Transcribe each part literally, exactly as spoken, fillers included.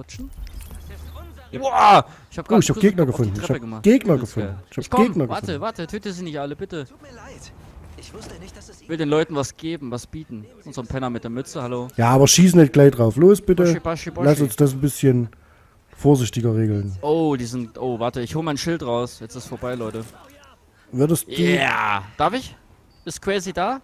Rutschen? Ja. Boah! Ich hab Oh, gerade ich hab Gegner gefunden. Ich hab gemacht. Gegner Das ist gefunden. geil. Ich hab Ich komm, Gegner warte, gefunden. warte, töte sie nicht alle, bitte. Tut mir leid. Ich wusste nicht, dass es Ich will den Leuten was geben, was bieten. Unserem Penner mit der Mütze, hallo. Ja, aber schieß nicht gleich drauf. Los, bitte. Boschi, Boschi, Boschi. Lass uns das ein bisschen vorsichtiger regeln. Oh, die sind. Oh, warte, ich hol mein Schild raus. Jetzt ist vorbei, Leute. Würdest du... Ja! Darf ich? Ist Crazy da?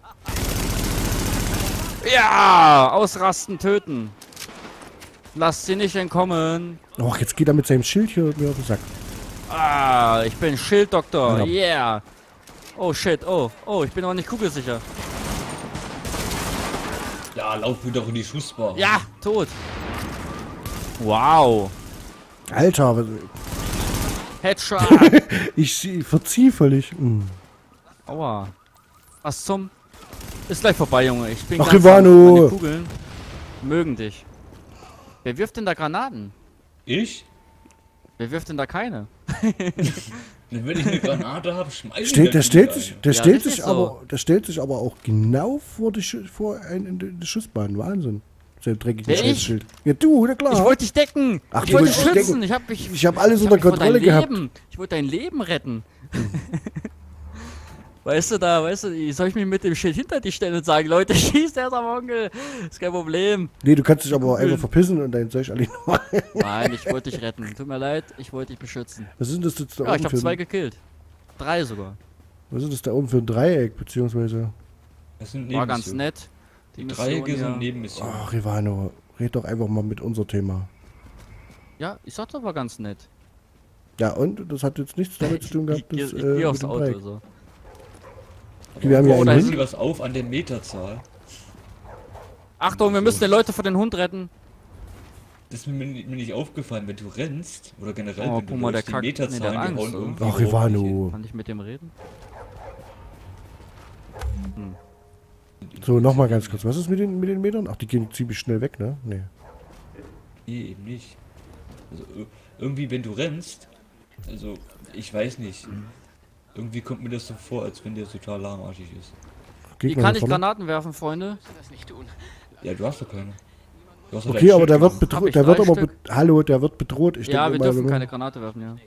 Ja! Ausrasten, töten. Lasst sie nicht entkommen. Och, jetzt geht er mit seinem Schild hier mir auf den Sack. Ah, ich bin Schilddoktor. Ja. Yeah. Oh shit, oh. Oh, ich bin auch nicht kugelsicher. Ja, lauf mir doch in die Schussbar. Ja, tot. Wow. Alter, was... Headshot. ich verzieh völlig. Hm. Aua. Was zum? Ist gleich vorbei, Junge. Ich bin Ach, ganz Ivano. an- meine Kugeln mögen dich. Wer wirft denn da Granaten? Ich? Wer wirft denn da keine? Wenn ich eine Granate habe, schmeiß ich Steht, der dann stellt die sich, ein. der Ja, stellt richtig sich so. aber, der stellt sich aber auch genau vor die, Schu- vor ein, in die- die Schussbahn. Wahnsinn. Sein dreckiges Wer, ich? Schild. Ja, du, na klar. Ich wollte dich decken. Ach, ich du wollte dich wolltest mich schützen. decken. Ich hab mich. Ich hab alles ich unter hab- ich wollte Kontrolle dein gehabt. Leben, ich wollte dein Leben retten. Weißt du da, weißt du, soll ich mich mit dem Schild hinter dich stellen und sagen, Leute, schießt erst am Onkel. Ist kein Problem. Nee, du kannst dich aber einfach verpissen und dein Zeug alle nochmal. Nein, ich wollte dich retten. Tut mir leid, ich wollte dich beschützen. Was ist denn das jetzt da Ja, oben ich habe für zwei ein, gekillt. Drei sogar. was ist das da oben für ein Dreieck, beziehungsweise... Das sind War ganz Nebenmissionen. nett. Die Mission Dreiecke hier. sind Nebenmissionen. Ach, Ivano, red doch einfach mal mit unser Thema. Ja, ich sag doch, war ganz nett. Ja, und? Das hat jetzt nichts damit zu tun gehabt, ich das, ich, ich äh, geh aufs mit dem Auto. Dreieck. So. Okay, wir haben hier Oh, einen da Hund. ist Fällt dir was auf an der Meterzahl? Achtung, wir müssen die Leute vor den Hund retten. Das ist mir, mir nicht aufgefallen, wenn du rennst, oder generell, Oh, wenn du guck mal, der läufst, die kackt- nee, der Meterzahlen, hat die hauen Angst, irgendwie Ach, überhaupt nicht Ivano. Kann ich mit dem reden? So, nochmal ganz kurz. Was ist mit den, mit den Metern? Ach, die gehen ziemlich schnell weg, ne? Nee. hin. Nee, eben nicht. Also, ir- irgendwie, wenn du rennst, also, ich weiß nicht, irgendwie kommt mir das so vor, als wenn der total lahmarschig ist. Wie Gegner kann da ich vorne. Granaten werfen, Freunde? Ja, du hast doch keine. Du hast doch Okay, dein aber der Schild wird gemacht. Hab bedroht. ich Der wird drei aber... Stück? Be Hallo, der wird bedroht. Ich Ja, wir denke mal, dürfen wenn keine wir- Granate werfen, ja.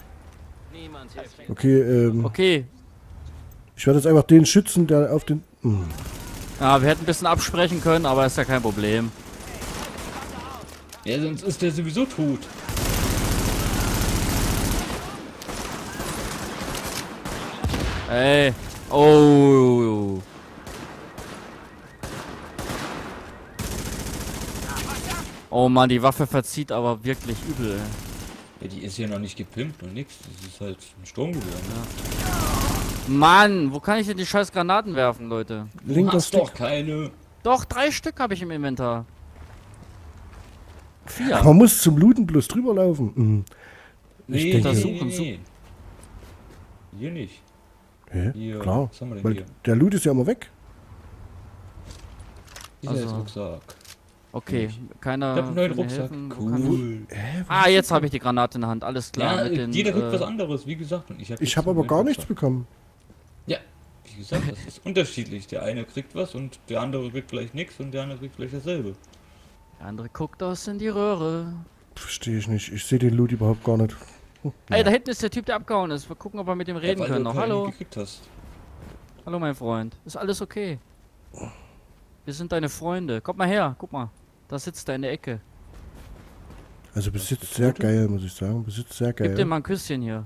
Okay, ähm... Okay. Ich werde jetzt einfach den schützen, der auf den... Hm. Ja, wir hätten ein bisschen absprechen können, aber ist ja kein Problem. Ja, sonst ist der sowieso tot. Ey. Oh. Oh Mann, die Waffe verzieht aber wirklich übel, ey. Ja, die ist ja noch nicht gepimpt und nix. Das ist halt ein Sturmgewehr. Ne? Mann, wo kann ich denn die scheiß Granaten werfen, Leute? Du Linker hast Stick. doch keine. Doch, drei Stück habe ich im Inventar. Vier. Ach, man muss zum Looten bloß drüber laufen. Hm. Nee, denke- nee, Suchen, nee, nee. Hier nicht. Hä? Hier. Klar. Was haben wir denn Weil hier? der Loot ist ja immer weg. Sicherheitsrucksack. Okay, keiner. Ich hab einen neuen will mir Rucksack. helfen. Wo kann ich- Cool. Ah, jetzt habe ich die Granate in der Hand, alles klar. Ja, mit den, jeder kriegt äh, was anderes, wie gesagt. Und ich hab Ich jetzt habe einen aber gar neuen nichts Rucksack. bekommen. Ja, wie gesagt, das ist unterschiedlich. Der eine kriegt was und der andere kriegt vielleicht nichts und der andere kriegt vielleicht dasselbe. Der andere guckt aus in die Röhre. Verstehe ich nicht. Ich sehe den Loot überhaupt gar nicht. Ey, da hinten ist der Typ, der abgehauen ist. Wir gucken, ob wir mit dem reden ja, weil können du noch. keinen Hallo. gekriegt hast. Hallo, mein Freund. Ist alles okay? Wir sind deine Freunde. Komm mal her, guck mal. Da sitzt er in der Ecke. Also bis jetzt sehr geil, muss ich sagen. Bis jetzt sehr Gib geil. dir mal ein Küsschen hier.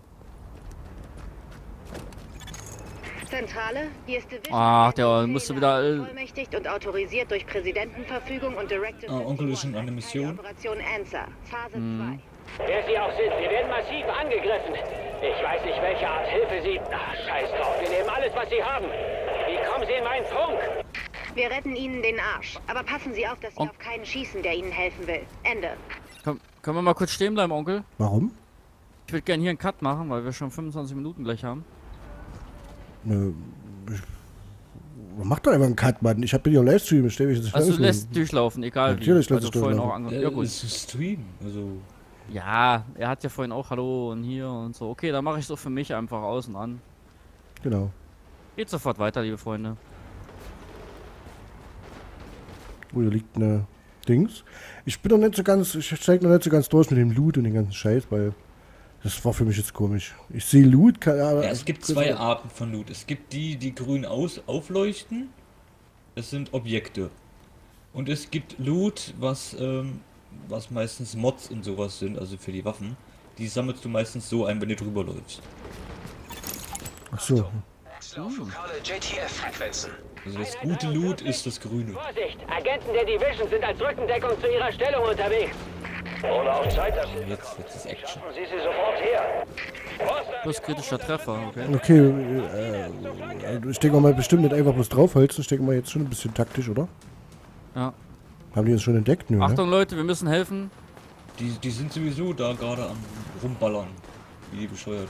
Zentrale, hier ist Division. Ach, der musste wieder, äh, Vollmächtigt und autorisiert durch Präsidentenverfügung und Directive. Ah, Onkel ist schon an der Mission. Operation Answer, Phase Mhm. zwei. Wer Sie auch sind, wir werden massiv angegriffen. Ich weiß nicht, welche Art Hilfe Sie... Ach, scheiß drauf, wir nehmen alles, was Sie haben. Wie kommen Sie in meinen Funk? Wir retten Ihnen den Arsch. Aber passen Sie auf, dass Sie On- auf keinen schießen, der Ihnen helfen will. Ende. Komm, können wir mal kurz stehen bleiben, Onkel? Warum? Ich würde gerne hier einen Cut machen, weil wir schon fünfundzwanzig Minuten gleich haben. Ne, ich, mach doch einfach einen Cut, Mann. Ich hab bin ja Livestream. Ich stell mich jetzt nicht Also du raus. lässt durchlaufen, egal Natürlich wie. weil lass du ich vorhin auch durchlaufen. ange Ja, Ja gut. ist zu streamen. Also, Ja, er hat ja vorhin auch Hallo und hier und so. Okay, dann mache ich so für mich einfach außen an. Genau. Geht sofort weiter, liebe Freunde. Oh, hier liegt eine... Dings. Ich bin noch nicht so ganz, ich steig noch nicht so ganz durch mit dem Loot und den ganzen Scheiß, weil das war für mich jetzt komisch. Ich sehe Loot, kann, Ja, es gibt zwei Arten von Loot. Es gibt die, die grün aus aufleuchten. Das sind Objekte. Und es gibt Loot, was, ähm, was meistens Mods und sowas sind, also für die Waffen. Die sammelst du meistens so ein, wenn du drüber läufst. Ach so. Lokale J T F-Frequenzen. Also das gute Loot ist das grüne. Vorsicht! Agenten der Division sind als Rückendeckung zu ihrer Stellung unterwegs. Ohne auf Zeit, dass Sie Jetzt, jetzt ist Action. Sie sie sofort her. Plus kritischer Treffer, okay. Okay, äh, ich denke mal bestimmt nicht einfach bloß draufholzen. Ich denke mal jetzt schon ein bisschen taktisch, oder? Ja. Haben die uns schon entdeckt? Nö, ne? Achtung Leute, wir müssen helfen. Die, die sind sowieso da gerade am rumballern. Wie die Bescheuerten.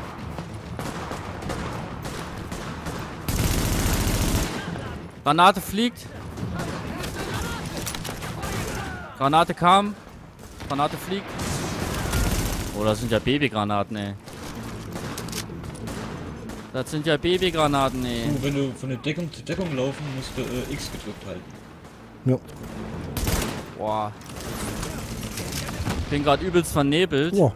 Granate fliegt. Granate kam. Granate fliegt. Oh, das sind ja Babygranaten, ey. Das sind ja Babygranaten, ey. Du, wenn du von der Deckung zu Deckung laufen musst, du äh, X gedrückt halten. Ja. Boah. Ich bin gerade übelst vernebelt. Oh.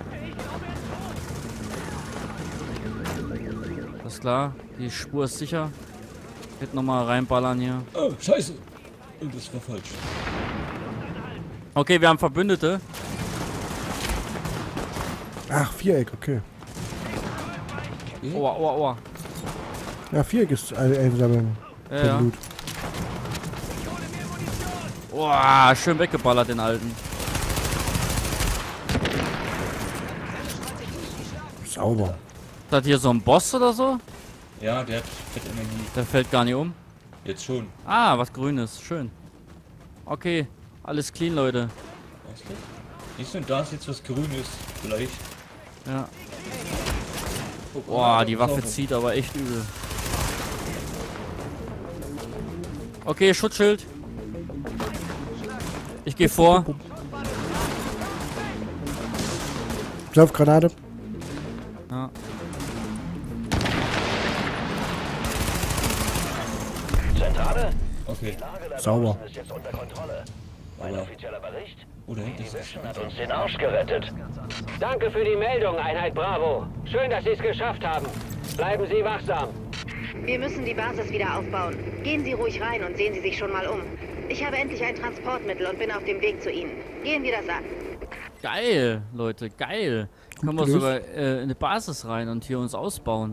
Das ist klar. Die Spur ist sicher. Jetzt nochmal reinballern hier. Oh, scheiße! Oh, das war falsch. Okay, wir haben Verbündete. Ach, Viereck, okay. Oha, oha, oha. Ja, Viereck ist ein- einsammeln. Ja, Kein ja. Loot. Oha, schön weggeballert, den alten. Sauber. Ist das hier so ein Boss oder so? Ja, der hat Fettenergie. Der fällt gar nicht um. Jetzt schon. Ah, was Grünes. Schön. Okay, alles clean, Leute. Weißt du? Siehst du, da ist jetzt was Grünes. Vielleicht. Ja. Oh, Boah, die Waffe sauber. zieht aber echt übel. Okay, Schutzschild. Ich gehe vor. Saufgranate. Ja. Zentrale? Okay. Sauber. Ist jetzt unter Kontrolle. Mein Aber- offizieller Bericht? Oder hinten ist es. Hat uns den Arsch gerettet. Danke für die Meldung, Einheit Bravo. Schön, dass Sie es geschafft haben. Bleiben Sie wachsam. Wir müssen die Basis wieder aufbauen. Gehen Sie ruhig rein und sehen Sie sich schon mal um. Ich habe endlich ein Transportmittel und bin auf dem Weg zu Ihnen. Gehen wir das an. Geil, Leute, geil. Können wir gelöst. sogar äh, in eine Basis rein und hier uns ausbauen.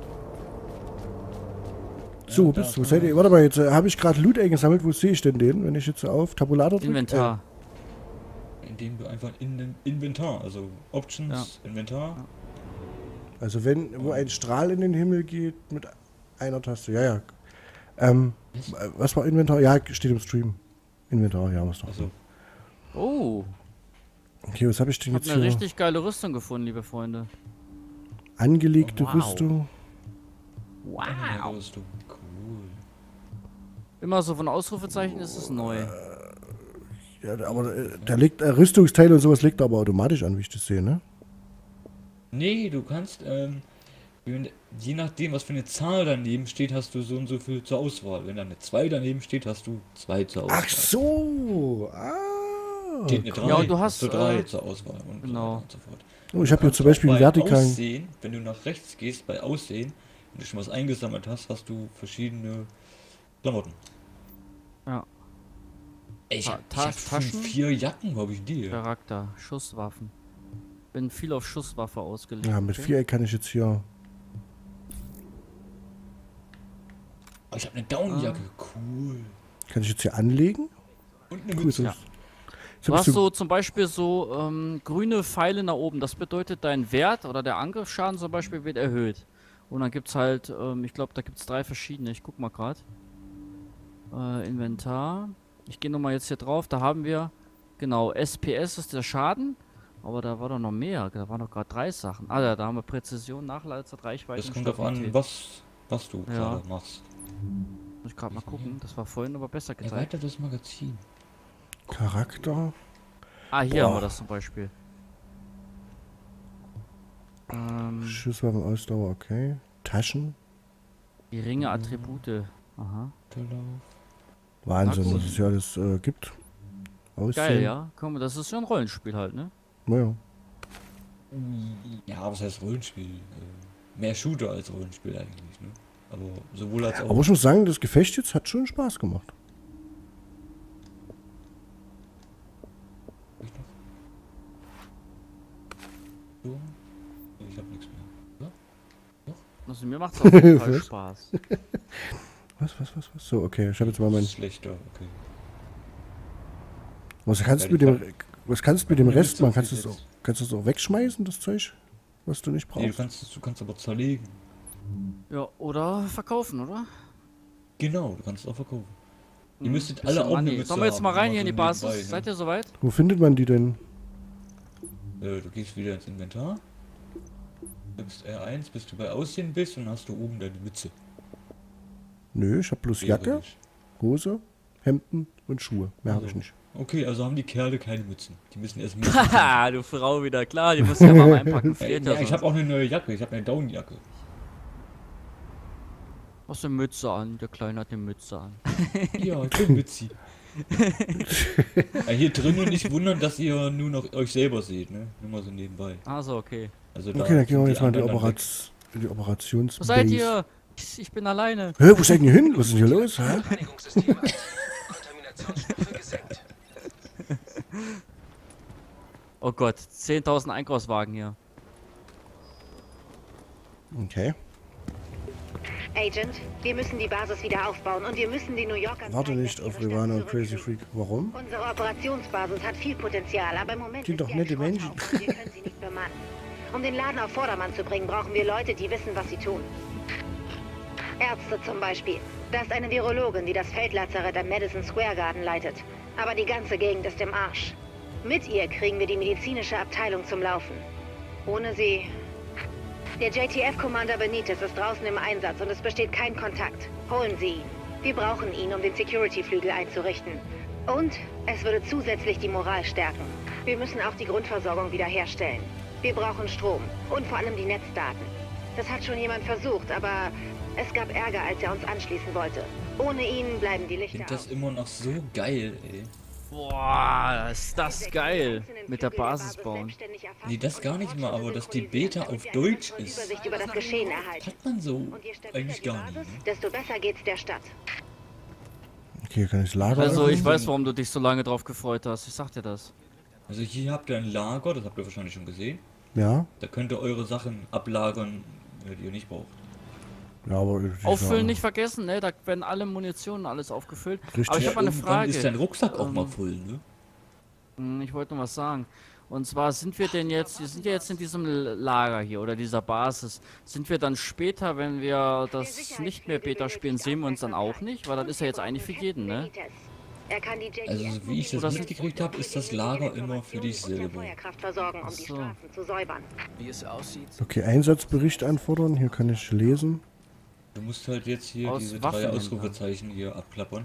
So, wo da bist du? kann Seid ihr, warte mal, jetzt äh, habe ich gerade Loot eingesammelt. Wo sehe ich denn den? Wenn ich jetzt auf Tabulator drücke? Inventar. Indem du einfach in den Inventar, also Options, Inventar. Äh, also wenn, wo ein Strahl in den Himmel geht mit einer Taste. Ja, ja. Ähm, äh, was war Inventar? Ja, steht im Stream. Inventar, ja, was doch. Also, Oh, Okay, was habe ich denn ich habe jetzt eine hier? richtig geile Rüstung gefunden, liebe Freunde. Angelegte Wow. Rüstung. Wow. eine Rüstung. Cool. Immer so von Ausrufezeichen ist es neu. Ja, aber äh, da liegt äh, Rüstungsteile und sowas liegt aber automatisch an, wie ich das sehe, ne? Nee, du kannst, ähm, wenn- je nachdem, was für eine Zahl daneben steht, hast du so und so viel zur Auswahl. Wenn da eine zwei daneben steht, hast du zwei zur Auswahl. Ach so. Ah. Steht eine drei, Ja, und du hast, du drei äh, zur Auswahl und genau. so weiter und so fort. Oh, ich habe hier Kannst zum Beispiel auch einen bei vertikalen. Aussehen, wenn du nach rechts gehst, bei Aussehen, wenn du schon was eingesammelt hast, hast du verschiedene Klamotten. Ja. Ey, ich Ta- hab, ich Ta- hab fünf, Taschen? vier Jacken, wo hab ich die? Charakter, Schusswaffen. Bin viel auf Schusswaffe ausgelegt. Ja, mit okay? Viereck kann ich jetzt hier. Oh, ich hab eine Downjacke, cool. Kann ich jetzt hier anlegen? Und eine Cool, Mütze. so. Ja. Jetzt Du hab hast ich so zum Beispiel so ähm, grüne Pfeile nach oben. Das bedeutet, dein Wert oder der Angriffsschaden zum Beispiel wird erhöht. Und dann gibt es halt, ähm, ich glaube, da gibt es drei verschiedene. Ich guck mal gerade. Äh, Inventar. Ich gehe nochmal jetzt hier drauf. Da haben wir, genau, S P S ist der Schaden. Aber da war doch noch mehr. Da waren doch gerade drei Sachen. Ah ja, da haben wir Präzision, Nachladezeit, Reichweite. Das kommt darauf an, was, was du Ja. gerade machst. Muss ich gerade mal gucken. Das war vorhin aber besser gezeigt. Erweitertes Magazin. Charakter. Ah, hier haben wir Boah. das zum Beispiel. Ähm, Schusswaffenausdauer, okay. Taschen. geringe Attribute. Aha. Verlauf. Wahnsinn, Na was gut. es hier alles äh, gibt. Aussehen. Geil, ja. Komm, das ist ja ein Rollenspiel halt, ne? Naja. Ja, was heißt Rollenspiel? Äh, mehr Shooter als Rollenspiel eigentlich, ne? Aber sowohl als auch. Aber ich muss sagen, das Gefecht jetzt hat schon Spaß gemacht. So? Ich hab nichts mehr. Also mir macht's auf jeden Fall Was? Spaß. Was, was, was, was? So, okay, ich habe jetzt mal mein... Schlechter, okay. Was kannst du mit dem, was kannst du mit dem Rest machen? Kannst du es auch, kannst du es auch wegschmeißen, das Zeug, was du nicht Nee, du brauchst? kannst, es- du kannst aber zerlegen. Ja, oder verkaufen, oder? Genau, du kannst es auch verkaufen. Ihr Hm, müsstet bisschen alle auch eine Money. Mütze Sollen wir jetzt mal haben, rein hier in die immer so Basis? nebenbei, ne? Seid ihr soweit? Wo findet man die denn? Äh, du gehst wieder ins Inventar. Drückst R eins, bis du bei Aussehen bist und hast du oben deine Mütze. Nö, ich habe bloß Jacke, Theoretisch. Hose, Hemden und Schuhe. Mehr habe ich Also. nicht. Okay, also haben die Kerle keine Mützen. Die müssen erst Mützen. Haha, du Frau wieder, klar, die musst du ja mal einpacken. Äh, Fehlt ja, ja ich so. habe auch eine neue Jacke. Ich habe eine Downjacke. Was eine Mütze an, der Kleine hat eine Mütze an. Ja, schön Mützi. Ja, hier drinnen nicht wundern, dass ihr nur noch euch selber seht, ne? Nur mal so nebenbei. Also, okay. Also Okay, dann gehen wir sind jetzt mal in die, anderen dann weg. Operaz in die Operationsbase. Wo seid ihr? Ich bin alleine. Hä, wo seid ihr hin? Was ist denn hier los? Hä? Reinigungssystem aktiv. Kontaminationsstufe gesenkt. Oh Gott, zehntausend Einkaufswagen hier. Okay. Agent, wir müssen die Basis wieder aufbauen und wir müssen die New Yorker... Warte zeigen, nicht dass auf ihre Rivana und Stadt Crazy zurücklegen. Freak. Warum? Unsere Operationsbasis hat viel Potenzial, aber im Moment Sind ist doch sie ein nette Menschen. Schrotthaufen und wir können sie nicht bemannen. Um den Laden auf Vordermann zu bringen, brauchen wir Leute, die wissen, was sie tun. Ärzte zum Beispiel. Das ist eine Virologin, die das Feldlazarett am Madison Square Garden leitet. Aber die ganze Gegend ist im Arsch. Mit ihr kriegen wir die medizinische Abteilung zum Laufen. Ohne sie... Der J T F-Commander Benitez ist draußen im Einsatz und es besteht kein Kontakt. Holen Sie ihn. Wir brauchen ihn, um den Security-Flügel einzurichten. Und es würde zusätzlich die Moral stärken. Wir müssen auch die Grundversorgung wiederherstellen. Wir brauchen Strom und vor allem die Netzdaten. Das hat schon jemand versucht, aber es gab Ärger, als er uns anschließen wollte. Ohne ihn bleiben die Ich Lichter finde das aus. immer noch so geil, ey. Boah, ist das geil. Mit der Basis bauen. Nee, das gar nicht mal, aber dass die Beta auf Deutsch ist. Übersicht über das Geschehen erhalten. Hat man so Und je stabiler eigentlich die gar nicht, Basis, ne? desto besser geht's der Stadt. Okay, kann ich das Lager Also, öffnen? ich weiß, warum du dich so lange drauf gefreut hast. Ich sag dir das. Also hier habt ihr ein Lager, das habt ihr wahrscheinlich schon gesehen. Ja, Da könnt ihr eure Sachen ablagern, die ihr nicht braucht. ja, aber... die Auffüllen Sache- nicht vergessen, ne? Da werden alle Munitionen alles aufgefüllt. Richtig. Aber ich Ja, habe mal eine Irgendwann Frage. ist dein Rucksack auch Ähm, mal voll, ne? Hm, Ich wollte noch was sagen. Und zwar sind wir denn jetzt, wir sind ja jetzt in diesem L- Lager hier oder dieser Basis. Sind wir dann später, wenn wir das nicht mehr Beta spielen, sehen wir uns dann auch nicht? Weil das ist ja jetzt eigentlich für jeden, ne? Er kann die J T F Also wie ich das Oder sind- mitgekriegt habe, ist das Lager immer für dich und der selber. Feuerkraft versorgen, um Ach die so. Straßen zu säubern. Wie es aussieht. Okay, Einsatzbericht anfordern. Hier kann ich lesen. Du musst halt jetzt hier Aus diese drei Waffenhändler. Ausrufezeichen hier abklappern.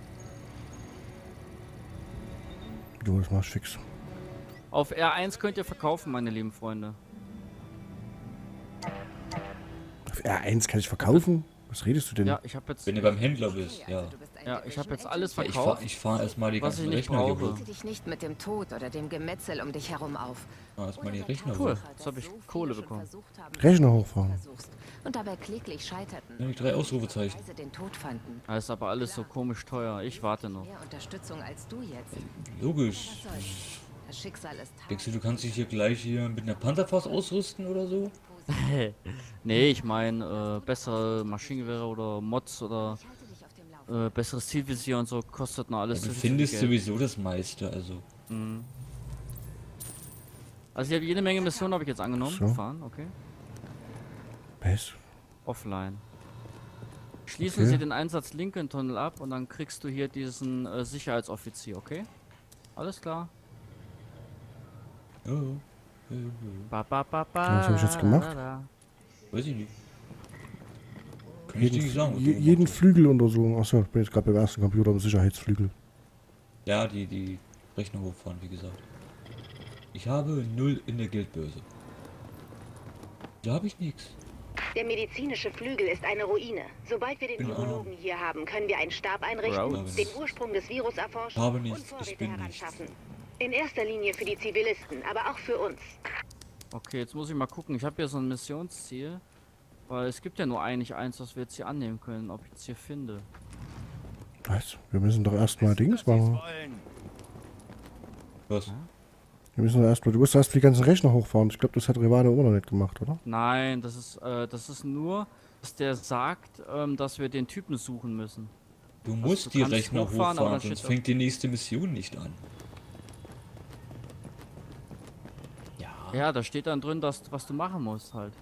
Du, das machst fix. Auf R eins könnt ihr verkaufen, meine lieben Freunde. Auf R eins kann ich verkaufen? Was redest du denn? Ja, ich habe jetzt, Wenn ihr beim Händler bist, ja. ja, ich habe jetzt alles Ja, ich fahr, verkauft. ich fahr erstmal die Was ganzen ich nicht Rechner hier brauche. hoch. Halte dich nicht mit dem Tod oder dem Gemetzel um dich herum auf. Fahr erstmal die Rechner Cool. hoch. Jetzt hab ich Kohle bekommen. Rechner hochfahren. Und dabei kläglich scheiterten. Ja, die drei Ausrufezeichen. Weise den Tod fanden. Das ist aber alles so komisch teuer. Ich warte noch. Mehr Unterstützung als du jetzt. Logisch. Was soll's? Das Schicksal ist hart. Denkst du, du kannst dich hier gleich hier mit einer Panzerfaust ausrüsten oder so? Nee, ich meine, äh, bessere Maschinengewehre oder Mods oder Ich halte dich auf dem Laufenden. äh, besseres Zielvisier und so kostet noch Ja, alles du zu viel findest Geld. sowieso das meiste, also. Also ich habe jede Menge Missionen habe ich jetzt angenommen. So. Fahren, okay. Was? Offline. Schließen Okay. Sie den Einsatz Lincoln Tunnel ab und dann kriegst du hier diesen äh, Sicherheitsoffizier, okay? Alles klar. Ja, ja, ja. Ba, ba, ba, ba, Was hab ich jetzt gemacht? da, da. Weiß ich nicht. Kann ich dir nicht sagen. was Je, du jeden gemacht Flügel untersuchen. Achso, ich bin jetzt gerade beim ersten Computer, am Sicherheitsflügel. hast. Ja, die, die Rechner hochfahren, wie gesagt. Ich habe null in der Geldbörse. Da habe ich nichts. Der medizinische Flügel ist eine Ruine. Sobald wir den Bin Virologen hier haben, können wir einen Stab einrichten, Raus. den Ursprung des Virus erforschen Habe und nichts, ich Vorräte bin nichts. heranschaffen. In erster Linie für die Zivilisten, aber auch für uns. Okay, jetzt muss ich mal gucken. Ich habe hier so ein Missionsziel. Weil es gibt ja nur eigentlich eins, was wir jetzt hier annehmen können, ob ich es hier finde. Was? Wir müssen doch erstmal Dings machen. Was? Wir müssen doch erstmal. Du musst erst die ganzen Rechner hochfahren. Ich glaube, das hat Rivane immer noch nicht gemacht, oder? Nein, das ist, äh, das ist nur, dass der sagt, ähm, dass wir den Typen suchen müssen. Du musst du die kannst Rechner hochfahren, aber hochfahren, da sonst steht fängt die nächste Mission nicht an. Ja. Ja, da steht dann drin, dass, was du machen musst halt.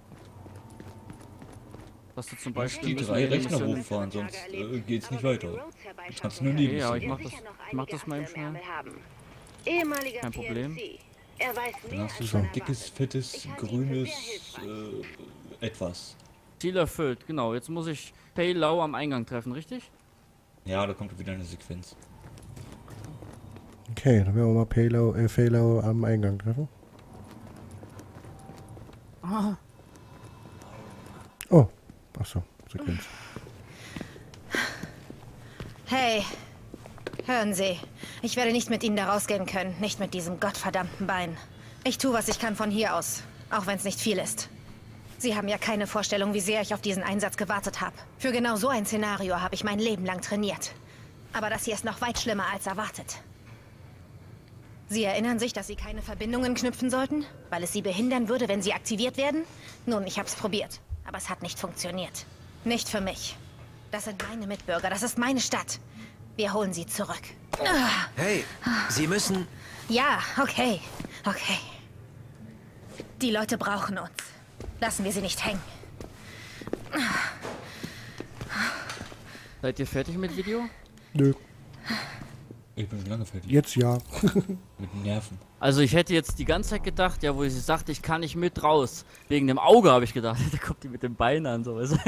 Dass du zum Beispiel... Die müssen drei wir die Rechner Mission- hochfahren, sonst äh, geht's nicht weiter. Kannst nur Okay, neben aber ich sein. mach das, ich mach das mal eben schnell. Ehemaliger Kein Problem. P N C. Er weiß Dann mehr hast du als so ein man dickes, erwartet. fettes, Ich halte ihn für grünes sehr hilfreich. äh, etwas. Ziel erfüllt, genau. Jetzt muss ich Pei Lau am Eingang treffen, richtig? Ja, da kommt wieder eine Sequenz. Okay, dann werden wir mal Paylow, äh, Paylow am Eingang treffen. Ah, Oh, achso, Sequenz. Hey, hören Sie. Ich werde nicht mit Ihnen da rausgehen können. Nicht mit diesem gottverdammten Bein. Ich tue, was ich kann von hier aus. Auch wenn es nicht viel ist. Sie haben ja keine Vorstellung, wie sehr ich auf diesen Einsatz gewartet habe. Für genau so ein Szenario habe ich mein Leben lang trainiert. Aber das hier ist noch weit schlimmer als erwartet. Sie erinnern sich, dass Sie keine Verbindungen knüpfen sollten? Weil es Sie behindern würde, wenn Sie aktiviert werden? Nun, ich habe es probiert. Aber es hat nicht funktioniert. Nicht für mich. Das sind meine Mitbürger. Das ist meine Stadt. Wir holen sie zurück. Ah, Hey, Sie müssen... ja, okay. Okay. Die Leute brauchen uns. Lassen wir sie nicht hängen. seid ihr fertig mit Video? Nö, Ich bin schon lange fertig. jetzt ja. Mit den Nerven. Also ich hätte jetzt die ganze Zeit gedacht, ja, wo sie sagte, ich kann nicht mit raus. Wegen dem Auge habe ich gedacht, da kommt die mit dem Bein an, so was.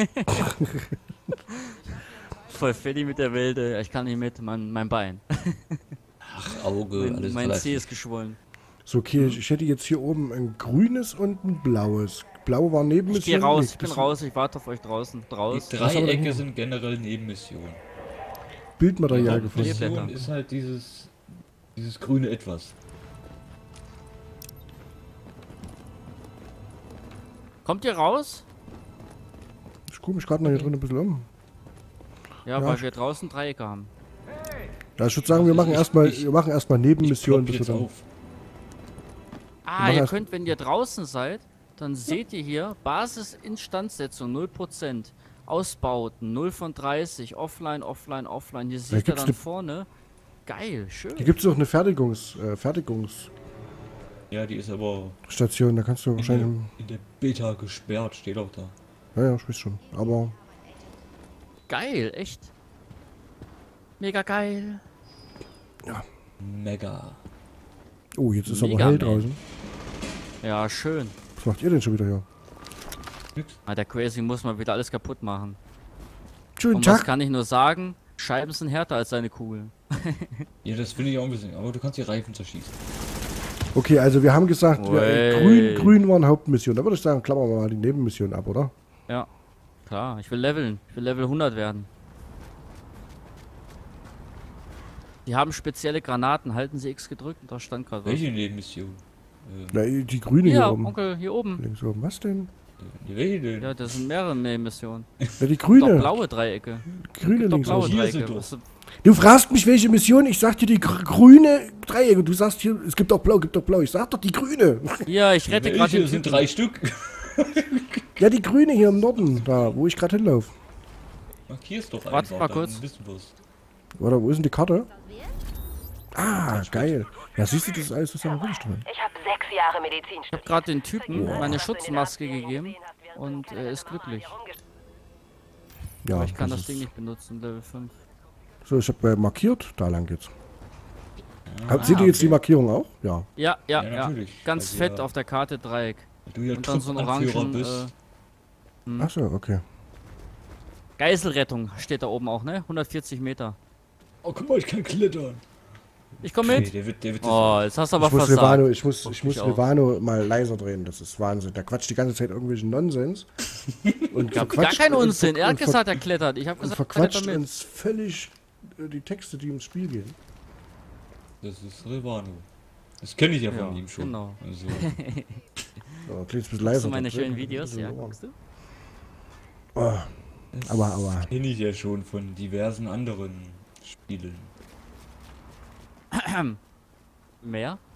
Voll fertig mit der Welt, ey. Ich kann nicht mit, mein, mein Bein. Ach, Auge, mein alles mein relativ. Zeh ist geschwollen. So, okay, ich, ich hätte jetzt hier oben ein grünes und ein blaues. Blau war neben Ich gehe raus, ich bin raus, ich warte auf euch draußen. Die Draußen. Was haben wir denn Dreiecke hier? sind generell Nebenmissionen. Bildmaterial Die gefunden. Blätter. Mission ist halt dieses, dieses grüne Etwas. Kommt ihr raus? Ich gucke mich gerade mal hier drin ein bisschen um. Ja, Ja, weil ich- wir draußen Dreiecke haben. Ja, ich würde sagen, wir machen Ich- erstmal, ich- wir machen erstmal Ich Nebenmissionen, plopp bis wir jetzt dann. auf. Ah, machen ihr erst- könnt, wenn ihr draußen seid, dann seht ihr hier Basis-Instandsetzung null Prozent. Ausbauten null von dreißig. Offline, offline, offline. Hier seht ihr gibt's dann ne- vorne. Geil, schön. Hier gibt es auch eine Fertigungs, äh, Fertigungsstation, Ja, die ist aber da kannst du in wahrscheinlich. der, in der Beta gesperrt, steht auch da. Ja, ja, ich weiß schon. Aber Geil, echt. Mega geil. Mega. oh, jetzt ist aber Mega hell Man. draußen. Ja, schön. Was macht ihr denn schon wieder hier? Ah, der Crazy muss mal wieder alles kaputt machen. Schönen Und was Tag. kann ich nur sagen? Scheiben sind härter als seine Kugeln. Ja, das finde ich auch ein bisschen. Aber du kannst die Reifen zerschießen. Okay, also wir haben gesagt, wir, äh, Wey. grün, grün waren Hauptmission. Da würde ich sagen, klappern wir mal die Nebenmission ab, oder? Ja, klar. Ich will leveln. Ich will Level hundert werden. Die haben spezielle Granaten. Halten Sie X gedrückt und da stand gerade was. Welche Nebenmission? Äh, Na, die grüne Ja, hier oben. Onkel, hier oben. Links oben. Was denn? die welche denn? Ja, das sind mehrere Missionen. Ja, die Doch grüne. blaue Dreiecke. Grüne Doch links blaue oben. Hier Dreiecke. sind doch. Was- Du fragst mich, welche Mission? Ich sag dir die gr grüne Dreiecke. Du sagst hier, es gibt doch blau, gibt doch blau. Ich sag doch die grüne. Ja, ich rette gerade welche den sind Typen. drei Stück. Ja, die grüne hier im Norden, da, wo ich gerade hinlaufe. Markier's doch Warte einfach. mal dann kurz. wissen wir's. Oder wo ist denn die Karte? Ah, geil. Ja, siehst du, das ist alles zusammen drin. Ich habe sechs Jahre Medizin Ich habe gerade den Typen meine Schutzmaske gegeben und und er ist glücklich. Ja, Aber ich kann das ist- Ding nicht benutzen, Level fünf. So, ich habe äh, markiert, da lang geht's. Ah, Habt- Seht ihr jetzt okay. die Markierung auch? Ja. Ja, ja, Ja, ja. natürlich. Ganz Weil fett wir- auf der Karte Dreieck. Weil du ja Und dann so einen Truppenanführer orangen, bist. äh, hm. Ach so, okay. Geiselrettung steht da oben auch, ne? hundertvierzig Meter. Oh, guck mal, ich kann klettern. Ich komme Okay, mit. der wird, der wird Oh, jetzt hast du aber Ich muss, versagt. Levano, ich muss, Guck ich muss mich auch. Levano mal leiser drehen, das ist Wahnsinn. Der quatscht die ganze Zeit irgendwelchen Nonsens. Und Gar, gar verquatscht kein und Unsinn. ver- Er hat und ver- gesagt, er klettert. Ich habe Und gesagt, verquatscht klettert mit. uns völlig äh, die Texte, die im Spiel gehen. Das ist Revano. Das kenne ich ja von Ja, ihm schon. genau. Also, So, klingt ein bisschen Guckst leiser. du meine da schönen drin, Videos? ein bisschen Ja, lauer. guckst du? Oh, das aber, aber. kenne ich ja schon von diversen anderen Spielen. Mehr?